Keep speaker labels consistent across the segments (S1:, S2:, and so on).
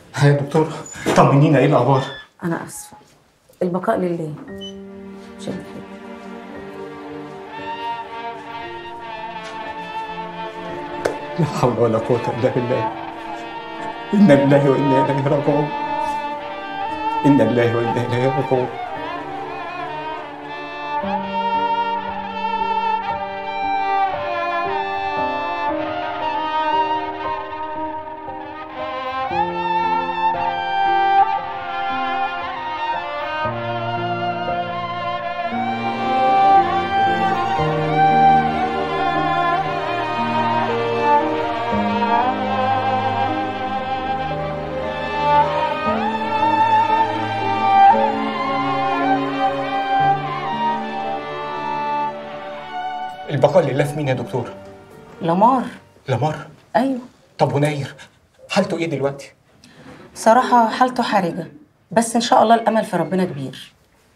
S1: يا دكتور طمنينا، ايه الاخبار؟
S2: أنا آسفة، البقاء لله. مش هنحب.
S1: لا حول ولا قوة الا بالله. انا لله وانا اليه راجعون. انا لله وانا اليه راجعون. البقاء لله في مين يا دكتور؟
S2: لمار.
S1: لمار؟
S2: أيوه.
S1: طب وناير حالته ايه دلوقتي؟
S2: صراحة حالته حرجة، بس إن شاء الله الأمل في ربنا كبير.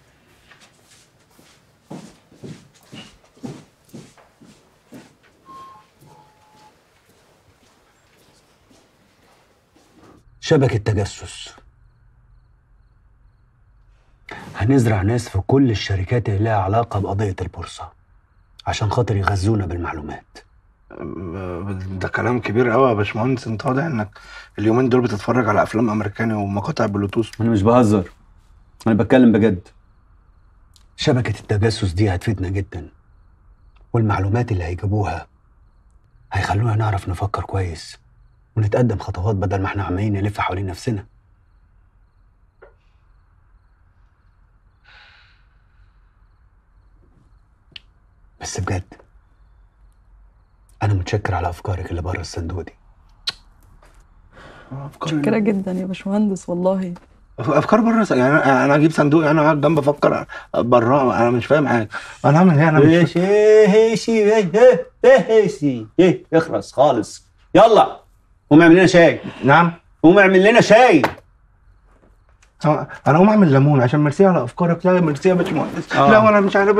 S3: شبكة تجسس. هنزرع ناس في كل الشركات اللي لها علاقة بقضية البورصة عشان خاطر يغذونا بالمعلومات.
S4: ده كلام كبير قوي يا باشمهندس. انت واضح انك اليومين دول بتتفرج على افلام امريكاني ومقاطع بلوتوث.
S3: أنا مش بهزر، أنا بتكلم بجد. شبكة التجسس دي هتفيدنا جدا، والمعلومات اللي هيجيبوها هيخلونا نعرف نفكر كويس ونتقدم خطوات بدل ما احنا عمالين نلف حوالين نفسنا. بس بجد أنا متشكر على أفكارك اللي بره الصندوق دي.
S5: متشكرة جدا يا باشمهندس والله.
S4: افكار بره يعني انا اجيب صندوق انا قاعد جنب افكر بره؟ انا مش فاهم حاجه. انا هعمل ايه؟ انا مش
S3: ايه اخرس خالص. يلا قوم اعمل لنا شاي.
S4: نعم؟
S3: قوم اعمل لنا شاي.
S4: انا اقوم اعمل ليمون عشان ميرسي على افكارك. لا ميرسي يا باشمهندس. لا وانا مش عارف.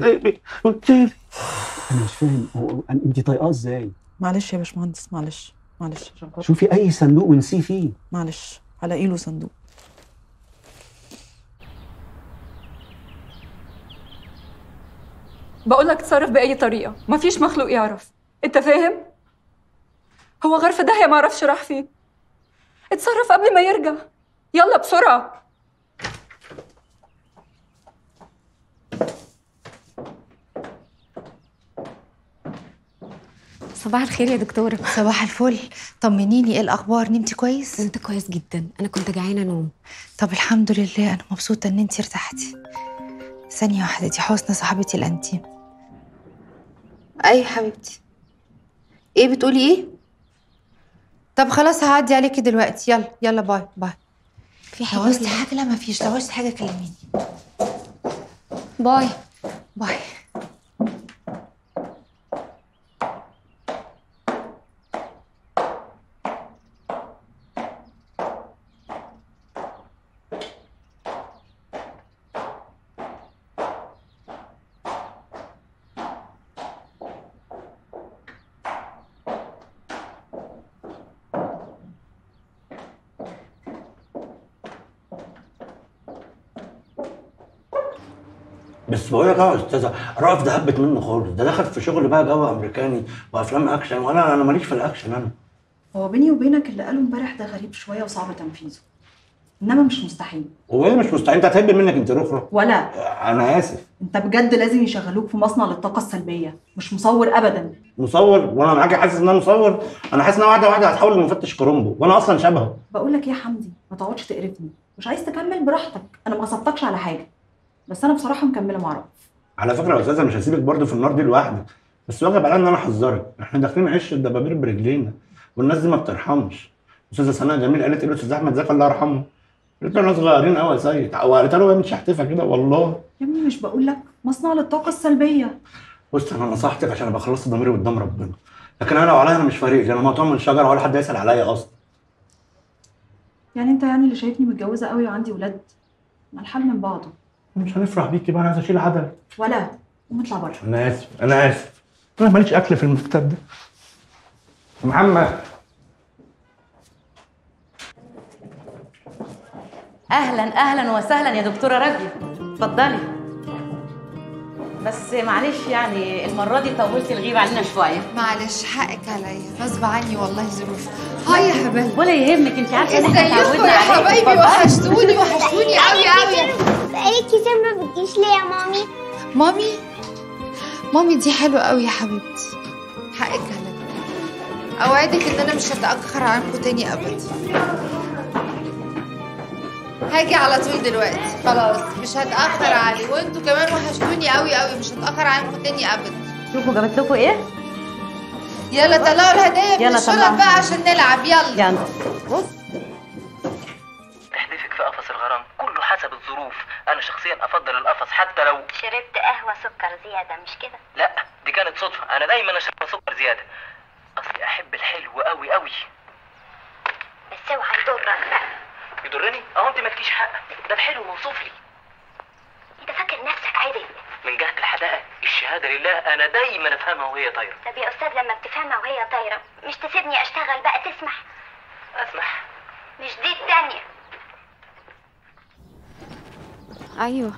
S3: انا مش فاهم انت طايقاه ازاي؟
S5: معلش يا باشمهندس، معلش عشان خاطر.
S3: شوفي اي صندوق ونسيه فيه.
S5: معلش هلاقي له صندوق.
S6: بقول لك اتصرف بأي طريقة، مفيش مخلوق يعرف. انت فاهم؟ هو غير في داهية، معرفش راح فين. اتصرف قبل ما يرجع، يلا بسرعة.
S7: صباح الخير يا دكتورة.
S8: صباح الفل. طمنيني، ايه الاخبار؟ نمتي كويس؟
S7: نمت كويس جدا، انا كنت جعانة نوم.
S8: طب الحمد لله، انا مبسوطه ان انتي ارتحتي. ثانيه واحده، دي حسنى صاحبتي الانتيم. اي حبيبتي، ايه بتقولي ايه؟ طب خلاص هعدي عليكي دلوقتي. يلا يلا، باي باي.
S7: في حاجة؟
S8: لو عوزتي حاجه؟ لا مفيش. لو عوزتي حاجه كلميني.
S7: باي
S8: باي.
S3: بس بقول لك يا استاذه، رأف ده هبت منه خالص. ده دخل في شغل بقى جو امريكاني وافلام اكشن، وانا ماليش في الاكشن. انا
S9: هو بيني وبينك اللي قاله امبارح ده غريب شويه وصعب تنفيذه، انما مش مستحيل.
S3: هو ايه مش مستحيل؟ انت هتهب منك انت رخرة.
S9: ولا
S3: انا اسف.
S9: انت بجد لازم يشغلوك في مصنع للطاقه السلبيه، مش مصور ابدا.
S3: مصور؟ وانا معاكي حاسس ان انا مصور؟ انا حاسس ان انا واحده واحده هتحول لمفتش كرومبو، وانا اصلا شبهه.
S9: بقول لك ايه يا حمدي، ما تقعدش تقرفني. مش عايز تكمل براحتك، انا ما قصدتكش على حاجه، بس انا بصراحه مكمله مع رأف.
S3: على فكره يا استاذه، مش هسيبك برضه في النار دي لوحدك، بس واجب عليا ان انا احذرك. احنا داخلين عش الدبابير برجلينا، والناس دي ما بترحمش. استاذه سناء جميل قالت ايه لاستاذ احمد زكي الله يرحمه؟ قلت له احنا صغيرين قوي يا سيد، وقالت له هي مش هحتفها كده والله.
S9: يا ابني مش بقول لك مصنع للطاقه السلبيه؟
S3: بص انا نصحتك عشان ابقى خلصت ضميري قدام ربنا، لكن انا لو عليا انا مش فارق لي. انا مقطوع من شجره ولا حد يسال عليا اصلا.
S9: يعني انت اللي شايفني متجوزه قوي وعندي ولاد؟ ما الحال من بعضه.
S3: مش هنفرح بيكي بقى، انا عايز اشيل عدل.
S9: ولا قوم اطلع بره.
S3: انا اسف انا اسف، انا ماليش اكل في المكتب ده. محمد
S2: اهلا اهلا وسهلا يا دكتوره راجيه، اتفضلي. بس معلش يعني المره دي طولتي الغيبه علينا شويه.
S8: معلش حقك عليا، غصب عني والله ظروف. هاي يا حبايبي.
S2: ولا يهمك، انت عارفه ان احنا
S8: ازيكم يا حبايبي؟ وحشتوني وحشتوني قوي قوي.
S10: بقالك كتير ما بتجيش ليه يا مامي؟
S8: مامي دي حلوه قوي يا حبيبتي، حقك عليا. اوعدك ان انا مش هتاخر عنكم تاني ابدا. هاجي على طول دلوقتي، خلاص مش هتاخر علي، وانتوا كمان وحشتوني قوي قوي، مش هتاخر عنكم تاني ابدا.
S2: شوفوا جابت لكم ايه؟
S8: يلا طلعوا الهدايا من
S2: يلا
S8: الشنط
S2: طلعوا.
S8: بقى عشان نلعب. يلا
S2: بص،
S11: تحديثك في قفص الغرام كله حسب الظروف. انا شخصيا افضل القفص حتى لو
S10: شربت قهوة سكر زيادة مش كده؟
S11: لا، دي كانت صدفه. انا دايما اشرب سكر زياده، اصلي احب الحلو قوي قوي.
S10: بس اوعى يضرك بقى.
S11: يضرني؟ اهو انت مالكيش حق، ده الحلو موصوف لي.
S10: انت فاكر نفسك عادي؟
S11: من جهه الحدائق الشهاده لله انا دايما افهمها وهي طايره.
S10: طب يا استاذ لما بتفهمها وهي طايرة مش تسيبني اشتغل بقى؟ تسمح؟
S11: اسمح.
S10: مش دي التانية.
S7: ايوه.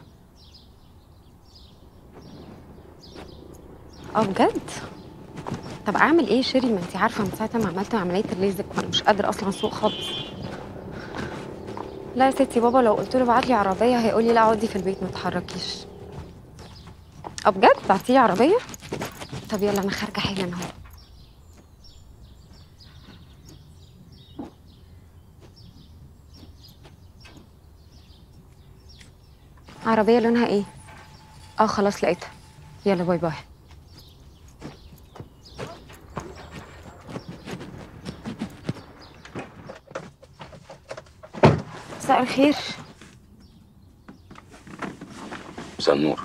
S7: بجد؟ طب اعمل ايه شيري؟ ما انت عارفه من ساعه ما عملت عمليه الليزك وانا مش قادره اصلا اسوق خالص. لا يا ستي، بابا لو قلت له ابعت لي عربيه هيقول لي لا اقعدي في البيت ما تتحركيش. بجد بعتي لي عربيه؟ طب يلا انا خارجه حالا اهو. عربيه لونها ايه؟ خلاص لقيتها. يلا باي باي. مساء الخير.
S12: مساء النور.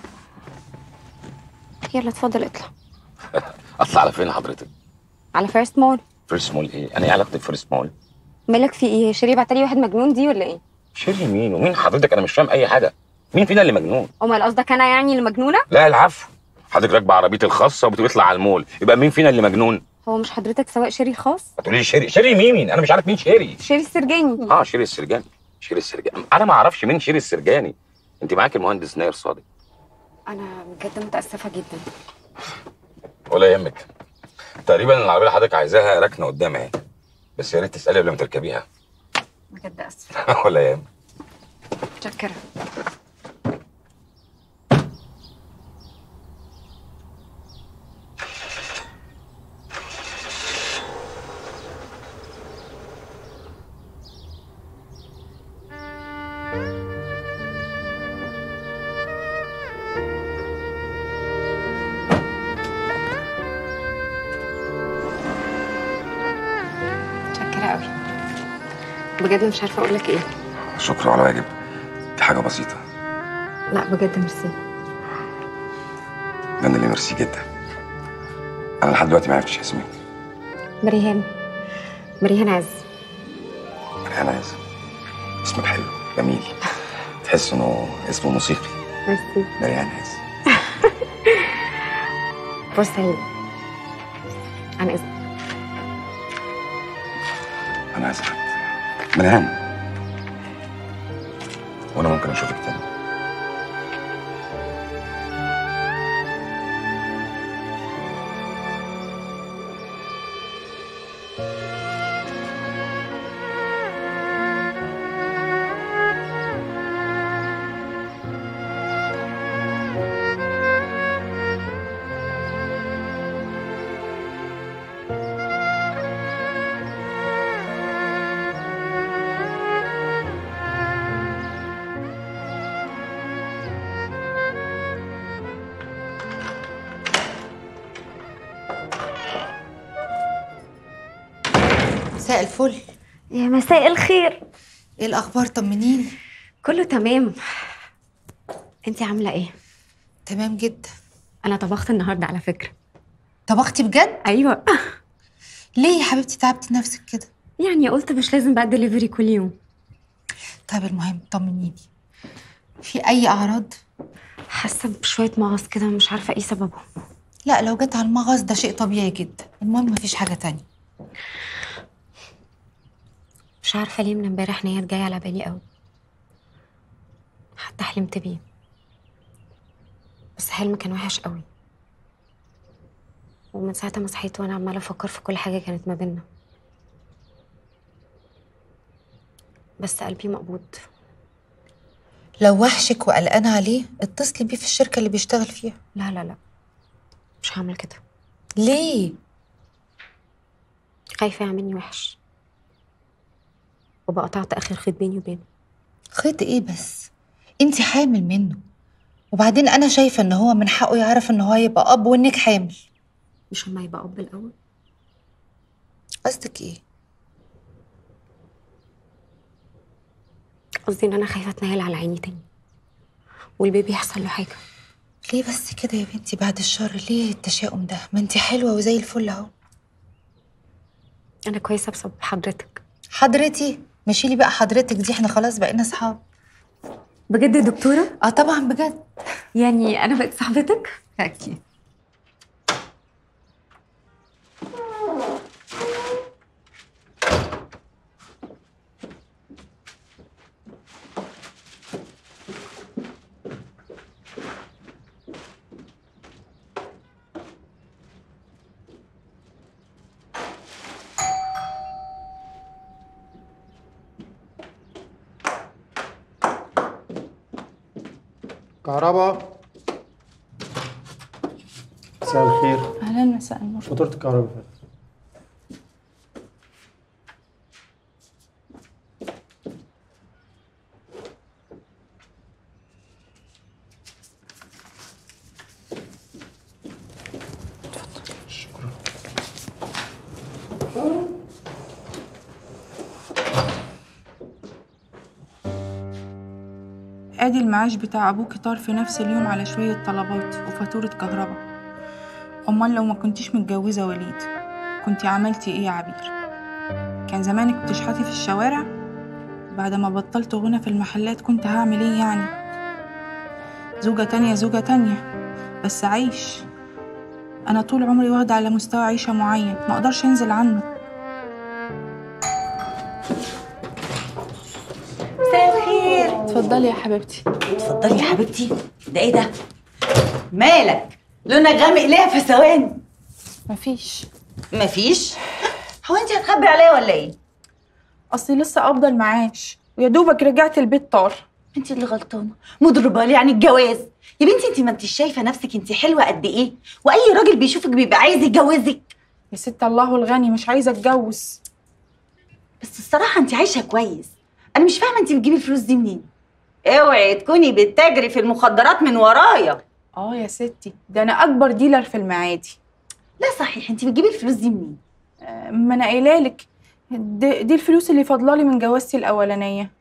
S7: يلا اتفضل اطلع.
S12: اطلع على فين حضرتك؟
S7: على فيرست مول.
S12: فيرست مول ايه؟ انا ايه علاقتي بفيرست مول؟
S7: مالك في ايه؟ شيري بعتلي واحد مجنون دي ولا ايه؟
S12: شيري مين ومين حضرتك؟ انا مش فاهم اي حاجه. مين فينا اللي مجنون؟
S7: امال قصدك انا يعني اللي مجنونه؟
S12: لا العفو، حضرتك راكبه عربيتي الخاصه وبتطلع على المول، يبقى مين فينا اللي مجنون؟
S7: هو مش حضرتك سواق شيري الخاص؟
S12: هتقولي لي شيري مين؟ انا مش عارف مين شيري.
S7: شيري السرجاني.
S12: شيري السرجاني. شيري السرجاني انا ما اعرفش مين شيري السرجاني. انت معاك المهندس ناير صادق.
S7: انا بجد متاسفه جدا.
S12: ولا يهمك. تقريبا العربيه اللي حضرتك عايزاها راكنه قدام اهي، بس يا ريت تسالي قبل ما تركبيها.
S7: بجد اسفه.
S12: ولا يهمك.
S7: متشكره. بجد مش عارفه اقول لك ايه.
S12: شكرا على واجب، دي حاجه بسيطه.
S7: لا بجد ميرسي.
S12: انا اللي ميرسي جدا. انا لحد دلوقتي ما عرفتش اسمك.
S7: مريهان. مريهان عز.
S12: مريهان عز، اسمك حلو جميل، تحس انه اسم موسيقي.
S7: ميرسي.
S12: مريهان عز.
S7: بورسعيد. عن اذنك.
S12: انا اسعد. مريهان، وانا ممكن اشوفك تاني؟
S8: مساء الفل.
S7: يا مساء الخير.
S8: ايه الاخبار؟ طمنيني.
S7: كله تمام. انتي عامله ايه؟
S8: تمام جدا.
S7: انا طبخت النهارده على فكره.
S8: طبختي بجد؟
S7: ايوه.
S8: ليه يا حبيبتي تعبتي نفسك كده؟
S7: يعني قلت مش لازم بقى دليفري كل يوم.
S8: طيب المهم طمنيني، في اي اعراض؟
S7: حاسه بشويه مغص كده مش عارفه ايه سببه.
S8: لا لو جت على المغص ده شيء طبيعي جدا، المهم مفيش حاجه تانية.
S7: مش عارفه ليه من امبارح نيات جايه على بالي قوي. حتى حلمت بيه، بس حلم كان وحش قوي. ومن ساعة ما صحيت وانا عمالة افكر في كل حاجة كانت ما بينا، بس قلبي مقبوض.
S13: لو وحشك وقلقانة عليه اتصلي بيه في الشركة اللي بيشتغل فيها.
S7: لا لا لا، مش هعمل كده.
S13: ليه؟
S7: خايفة يعملني وحش، وبقى قطعت اخر خيط بيني وبينه.
S13: خيط ايه بس؟ انتي حامل منه، وبعدين انا شايفة ان هو من حقه يعرف ان هو يبقى اب وانك حامل.
S7: مش هما يبقى اب الاول؟
S13: قصدك ايه؟
S7: قصدي ان انا خايفة اتنيل على عيني تاني والبيبي يحصل له حاجة.
S13: ليه بس كده يا بنتي؟ بعد الشر ليه التشاؤم ده؟ ما انتي حلوة وزي الفل اهو.
S7: انا كويسة بسبب حضرتك.
S13: حضرتي؟ مشيلي بقى حضرتك دي، احنا خلاص بقينا اصحاب.
S7: بجد يا دكتورة؟
S13: اه طبعا بجد.
S7: يعني انا بقيت صاحبتك؟
S13: اكيد.
S14: كهرباء. مساء الخير.
S5: اهلا، مساء النور.
S14: فاتورة الكهرباء فاتت. شكرا.
S15: ادي المعاش بتاع ابوكي طار في نفس اليوم على شوية طلبات وفاتورة كهرباء. امال لو ما كنتيش متجوزة وليد كنتي عملتي ايه يا عبير؟ كان زمانك بتشحتي في الشوارع؟ بعد ما بطلت غنى في المحلات كنت هعمل ايه يعني؟ زوجة تانية زوجة تانية، بس عيش. انا طول عمري واخدة على مستوى عيشة معين ما اقدرش انزل عنه.
S16: مساء الخير.
S5: اتفضلي يا حبيبتي.
S16: اتفضلي يا حبيبتي. ده ايه ده؟ مالك؟ لونك غامق ليه في ثواني؟ مفيش؟ هو انت هتخبي عليا ولا ايه؟
S15: اصلي لسه قابضة المعاش ويا دوبك رجعت البيت طار.
S16: انت اللي غلطانه، مضربه لي يعني الجواز. يا بنتي انت ما انتش شايفه نفسك انت حلوه قد ايه؟ واي راجل بيشوفك بيبقى عايز يتجوزك.
S15: يا ست الله الغني، مش عايزه اتجوز.
S16: بس الصراحه انت عايشه كويس. انا مش فاهمه انت بتجيبي الفلوس دي منين؟ اوعي تكوني بتتاجري في المخدرات من ورايا.
S15: اه يا ستي، ده انا اكبر ديلر في المعادي.
S16: لا صحيح، انت بتجيبي الفلوس دي منين؟
S15: ما انا قايلالك، دي الفلوس اللي فاضلالي من جوازتي الاولانيه.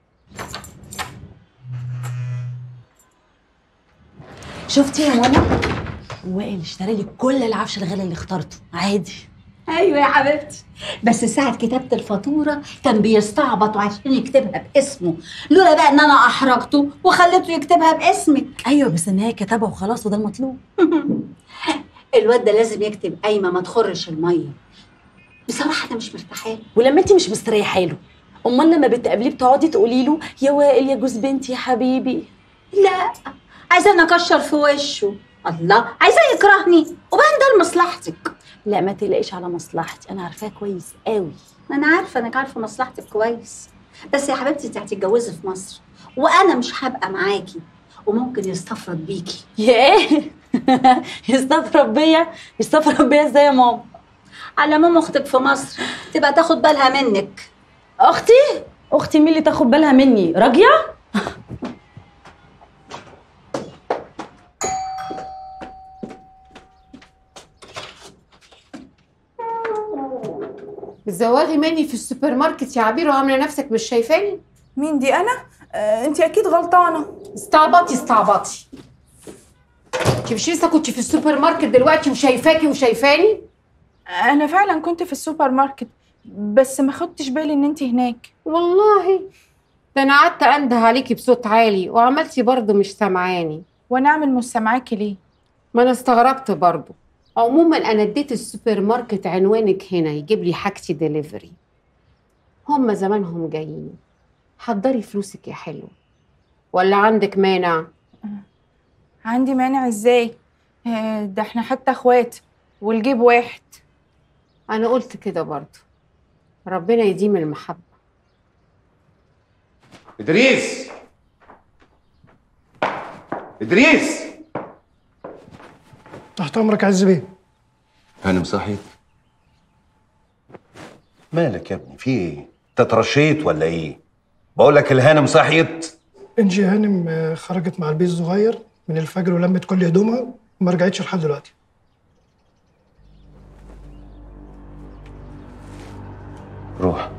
S16: شفتي يا منى؟ وائل اشترى لي كل العفش الغالي اللي اخترته عادي. ايوه يا حبيبتي، بس ساعة كتابة الفاتورة كان بيستعبط عشان يكتبها باسمه، لولا بقى ان انا احرجته وخليته يكتبها باسمك. ايوه بس ان هي كتبها وخلاص وده المطلوب. الواد ده لازم يكتب قايمة ما تخرش المية. بصراحة انا مش مرتاحة له.
S17: ولما انت مش مستريحة له، امال لما بتقابليه بتقعدي تقولي له يا وائل يا جوز بنتي يا حبيبي؟
S16: لا، عايزة انا اكشر في وشه. الله، عايزة يكرهني وبان ده لمصلحتك.
S17: لا ما تقلقيش على مصلحتي، انا عارفاها كويس قوي.
S16: انا عارفه انك عارفه مصلحتك كويس، بس يا حبيبتي انت هتتجوزي في مصر وانا مش هبقى معاكي وممكن يستفرد بيكي.
S17: يا ايه؟ يستفرد بيا؟ يستفرد بيا ازاي يا ماما؟
S16: على مام اختك في مصر تبقى تاخد بالها منك.
S17: اختي مين اللي تاخد بالها مني؟ راجيه؟
S18: بتزوغي مني في السوبر ماركت يا عبير وعامله نفسك مش شايفاني؟
S15: مين دي؟ انا؟ انت اكيد غلطانه.
S18: استعبطي. انت مش لسه كنت في السوبر ماركت دلوقتي وشايفاكي وشايفاني؟
S15: انا فعلا كنت في السوبر ماركت، بس ما خدتش بالي ان انت هناك.
S18: والله ده انا قعدت انده عليكي بصوت عالي وعملتي برضه مش سامعاني.
S15: وانا اعمل مش سامعاكي ليه؟
S18: ما انا استغربت برضه. عموما انا اديت السوبر ماركت عنوانك هنا يجيب لي حاجتي ديليفري. هم زمانهم جايين. حضري فلوسك يا حلوه ولا عندك مانع؟
S15: عندي مانع ازاي؟ ده احنا حتى اخوات والجيب واحد.
S18: انا قلت كده برضه. ربنا يديم المحبه.
S12: ادريس ادريس
S19: تحت امرك عز بيه.
S20: هانم صحيت؟ مالك يا ابني في ايه؟ انت اترشيت ولا ايه؟ بقول لك الهانم صحيت.
S19: انجي هانم خرجت مع البيه الصغير من الفجر ولمت كل هدومها وما رجعتش لحد دلوقتي.
S20: روح.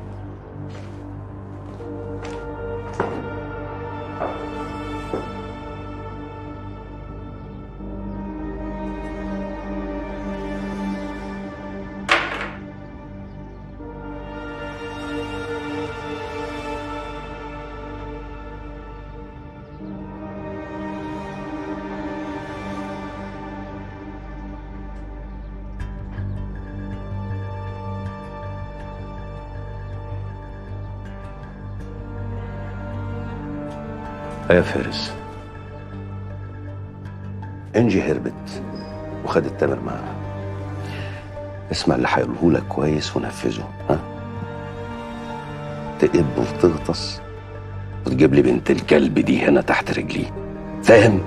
S20: يا فارس، انجي هربت وخدت تامر معاها. اسمع اللي هيقوله لك كويس ونفذه، ها؟ تقب وتغطس وتجيب لي بنت الكلب دي هنا تحت رجلي، فاهم؟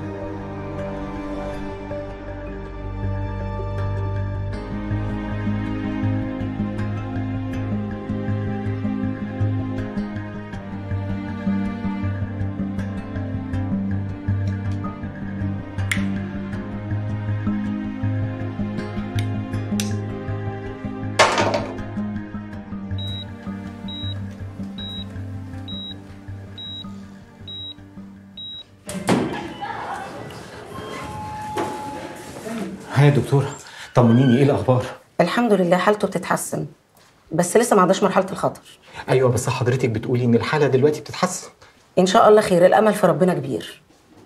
S1: ها يا دكتورة، طمنيني، ايه الاخبار؟
S2: الحمد لله حالته بتتحسن، بس لسه ما عندهاش مرحله الخطر.
S1: ايوه بس حضرتك بتقولي ان الحاله دلوقتي بتتحسن.
S2: ان شاء الله خير، الامل في ربنا كبير.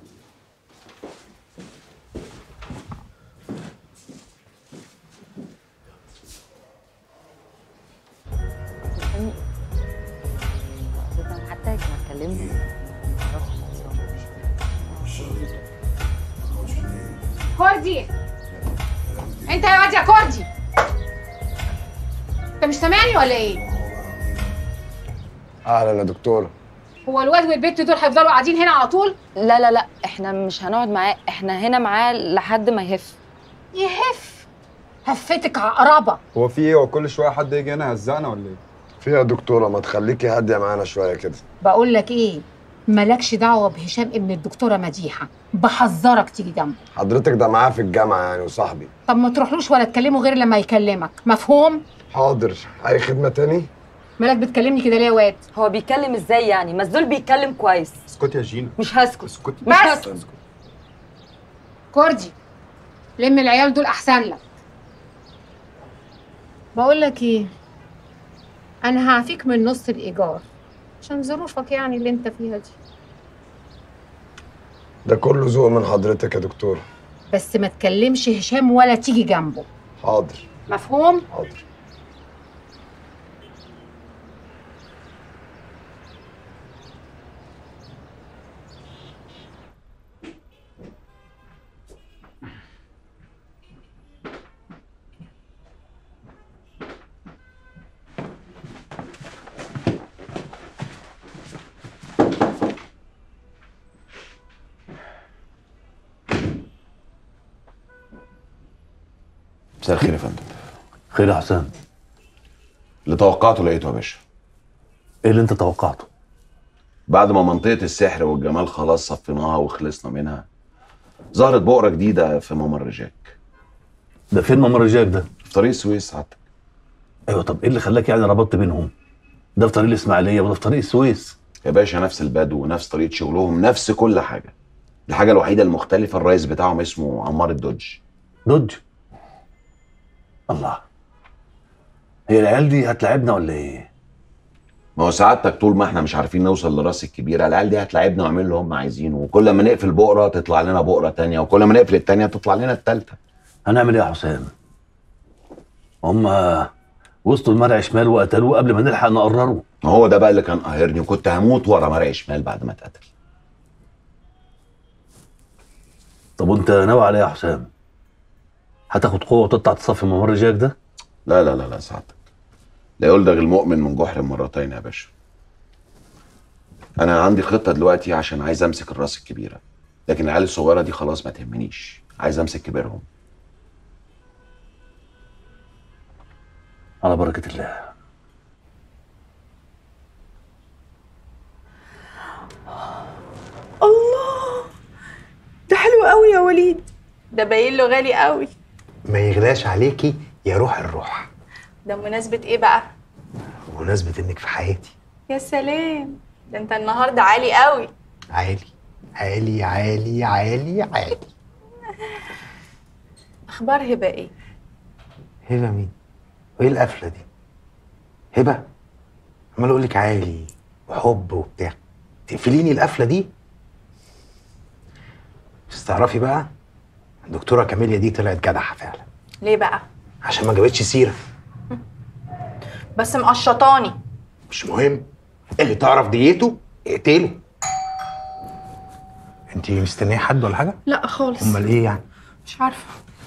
S18: كوردي، انت يا واد يا كوردي، انت مش سامعني ولا ايه؟
S21: اهلا يا دكتوره.
S18: هو الواد والبت دول هيفضلوا قاعدين هنا على طول؟
S7: لا لا لا، احنا مش هنقعد معاه، احنا هنا معاه لحد ما يهف.
S18: يهف؟ هفتك عقربه.
S22: هو في ايه؟ هو كل شويه حد يجي هنا يهزقنا ولا ايه؟
S21: في يا دكتوره، ما تخليكي هاديه معانا شويه كده.
S18: بقول لك ايه، مالكش دعوه بهشام ابن الدكتوره مديحه، بحذرك تيجي جنبه.
S21: حضرتك ده معاه في الجامعه يعني وصاحبي.
S18: طب ما تروحلوش ولا تكلمه غير لما يكلمك، مفهوم؟
S21: حاضر. اي خدمه تاني؟
S18: مالك بتكلمني كده ليه يا واد؟
S7: هو بيتكلم ازاي يعني؟ مسدول بيتكلم كويس.
S22: اسكتي يا جينا.
S7: مش هسكت.
S22: اسكتي.
S7: مش هسكت.
S18: كوردي، لم العيال دول احسن لك. بقول لك ايه، انا هعفيك من نص الايجار عشان ظروفك يعني اللي انت فيها دي.
S21: ده كله ذوق من حضرتك يا دكتوره.
S18: بس ما تكلمش هشام ولا تيجي جنبه.
S21: حاضر.
S18: مفهوم؟
S21: حاضر.
S20: مساء الخير يا فندم.
S23: خير يا حسام.
S20: اللي توقعته لقيته يا باشا.
S23: ايه اللي انت توقعته؟
S20: بعد ما منطقة السحر والجمال خلاص صفيناها وخلصنا منها، ظهرت بؤرة جديدة في ممر جاك.
S23: ده فين ممر جاك ده؟
S20: في طريق السويس سعادتك.
S23: ايوه، طب ايه اللي خلاك يعني ربطت بينهم؟ ده في طريق الاسماعيلية وده في طريق السويس.
S20: يا باشا نفس البدو ونفس طريقة شغلهم، نفس كل حاجة. الحاجة الوحيدة المختلفة الرئيس بتاعهم اسمه عمار الدوج.
S23: دوج؟ الله، هي العيال دي هتلاعبنا ولا ايه؟
S20: ما هو سعادتك طول ما احنا مش عارفين نوصل لراس الكبيره، العيال دي هتلاعبنا ويعملوا اللي هم عايزينه، وكل ما نقفل بؤره تطلع لنا بؤره تانية، وكل ما نقفل التانية تطلع لنا التالتة.
S23: هنعمل ايه يا حسام؟ هم وصلوا لمرعي شمال وقتلوه قبل ما نلحق نقرره.
S20: ما هو ده بقى اللي كان قاهرني، وكنت هموت ورا مرعي شمال بعد ما اتقتل.
S23: طب وانت ناوي على ايه يا حسام؟ هتاخد قوه وتطلع تصفي ممر جاك ده؟
S20: لا لا لا لا سعادتك، لا يلدغ المؤمن من جحر مرتين يا باشا. انا عندي خطه دلوقتي عشان عايز امسك الراس الكبيره، لكن العيال الصغيره دي خلاص ما تهمنيش، عايز امسك كبيرهم.
S23: على بركه الله.
S15: الله، ده حلو قوي يا وليد، ده باين له غالي قوي.
S4: ما يغلاش عليكي يا روح الروح.
S15: ده مناسبة ايه بقى؟
S4: بمناسبة انك في حياتي.
S15: يا سلام، ده انت النهارده عالي قوي.
S4: عالي عالي عالي عالي عالي.
S15: اخبار هبه ايه؟
S4: هبه مين؟ وايه القفله دي؟ هبه عمال اقول لك عالي وحب وبتاع، تقفليني القفله دي؟ بس تعرفي بقى الدكتوره كاميليا دي طلعت جدعه فعلا.
S15: ليه بقى؟
S4: عشان ما جابتش سيره.
S15: بس مقشطاني.
S4: مش مهم، اللي تعرف ديته اقتله. انتي مستنيه حد ولا حاجه؟
S15: لا خالص.
S4: امال ايه يعني؟
S15: مش عارفه.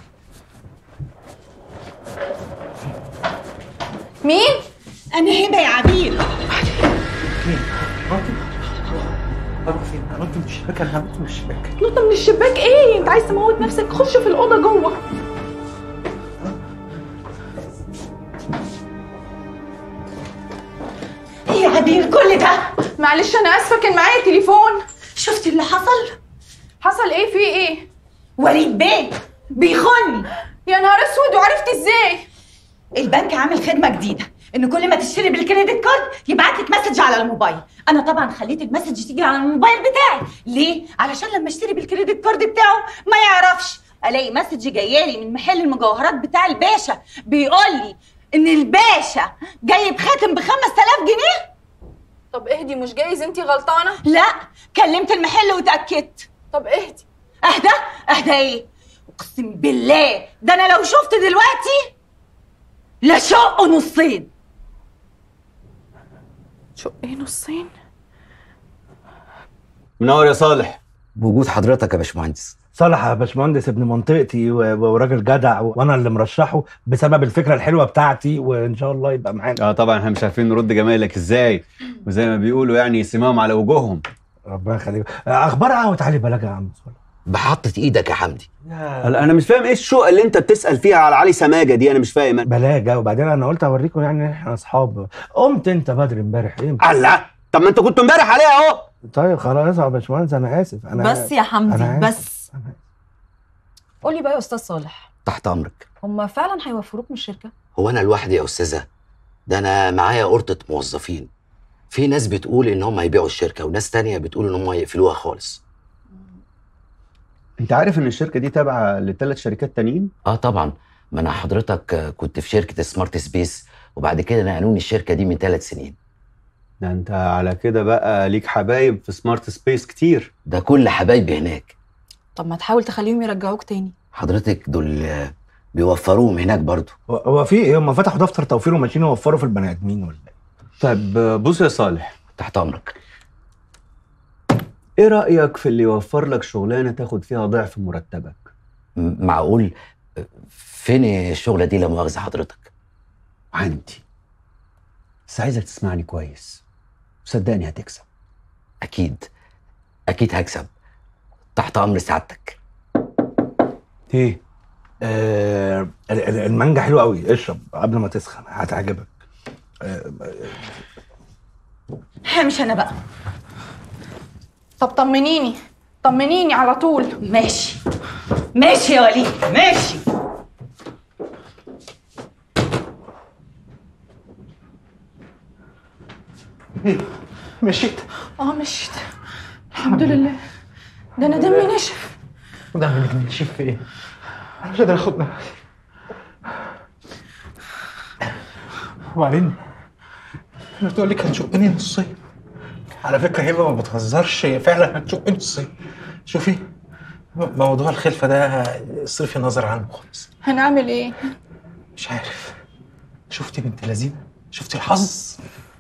S15: مين؟
S16: انا هبه يا عبير.
S4: اروح فين؟ انا نط من الشباك، انا هنط من الشباك.
S15: نط من الشباك ايه؟ انت عايز تموت نفسك؟ خش في الاوضه جوه.
S16: ايه يا عبير كل ده؟
S15: معلش انا اسفه، كان معايا تليفون.
S16: شفتي اللي حصل؟
S15: حصل ايه؟ في ايه؟
S16: وليد بيه بيخوني.
S15: يا نهار اسود، وعرفت ازاي؟
S16: البنك عامل خدمه جديده، ان كل ما تشتري بالكريدت كارد يبعت لك مسج على الموبايل. انا طبعا خليت المسج تيجي على الموبايل بتاعي. ليه؟ علشان لما اشتري بالكريدت كارد بتاعه ما يعرفش. الاقي مسج جايالي من محل المجوهرات بتاع الباشا بيقول لي ان الباشا جايب خاتم ب 5000 جنيه.
S15: طب اهدي، مش جايز انتي غلطانه؟
S16: لا، كلمت المحل واتاكدت.
S15: طب اهدي.
S16: اهدى ايه؟ اقسم بالله ده انا لو شفت دلوقتي لشقه نصين.
S15: شق ايه نصين؟
S23: منور يا صالح.
S6: بوجود حضرتك يا باشمهندس.
S3: صالح يا باشمهندس ابن منطقتي وراجل جدع، وانا اللي مرشحه بسبب الفكره الحلوه بتاعتي، وان شاء الله يبقى معانا.
S9: طبعا احنا مش عارفين نرد جمايلك ازاي، وزي ما بيقولوا يعني سماهم على وجوههم.
S3: ربنا يخليك. اخبار قهوه علي بلاجه يا عم صالح؟
S6: بحطت ايدك يا حمدي.
S9: انا مش فاهم ايه الشقه اللي انت بتسال فيها على علي سماجه دي، انا مش فاهم.
S3: بلاجه، وبعدين انا قلت اوريكم يعني احنا اصحاب. قمت انت بدري امبارح. ايه
S9: الله، طب ما انت كنت امبارح عليها اهو.
S3: طيب خلاص يا باشمهندس، انا اسف. انا
S5: بس يا حمدي بس.
S24: قولي بقى يا استاذ صالح،
S6: تحت امرك.
S24: هما فعلا هيوفروك من الشركه؟
S6: هو انا لوحدي يا استاذه؟ ده انا معايا قرطه موظفين. في ناس بتقول ان هم هيبيعوا الشركه، وناس تانية بتقول ان هم هيقفلوها خالص.
S9: انت عارف ان الشركه دي تابعه ل3 شركات تانيين؟
S6: طبعا، ما انا حضرتك كنت في شركه سمارت سبيس، وبعد كده نقلوني الشركه دي من 3 سنين.
S9: ده انت على كده بقى ليك حبايب في سمارت سبيس كتير.
S6: ده كل حبايبي هناك.
S24: طب ما تحاول تخليهم يرجعوك تاني.
S6: حضرتك دول بيوفروهم هناك برضو.
S3: هو في ايه؟ هم فتحوا دفتر توفير وماشيين يوفروا في البني ادمين ولا ايه؟
S9: طيب بص يا صالح،
S6: تحت امرك.
S9: ايه رايك في اللي يوفر لك شغلانه تاخد فيها ضعف مرتبك؟
S6: معقول؟ فين الشغله دي لا مؤاخذه حضرتك؟
S9: عندي، بس عايزك تسمعني كويس، صدقني هتكسب.
S6: اكيد هكسب. تحت امر سعادتك.
S3: ايه؟ المانجا حلوه قوي، اشرب قبل ما تسخن هتعجبك.
S16: همشي انا بقى.
S15: طب طمنيني على طول.
S16: ماشي يا وليد، ماشي.
S4: مشيت؟
S15: مشيت الحمد لله. ده انا دمي نشف.
S4: دمك نشف في ايه؟ انا مش قادر اخد نفسي. وبعدين بتقول لك هتشقني نصين. على فكره هبه ما بتهزرش، هي فعلا هتشقني نصين. شوفي موضوع الخلفه ده صرفي نظر عنه خالص.
S15: هنعمل ايه؟
S4: مش عارف. شفتي بنت لذينه؟ شفتي الحظ؟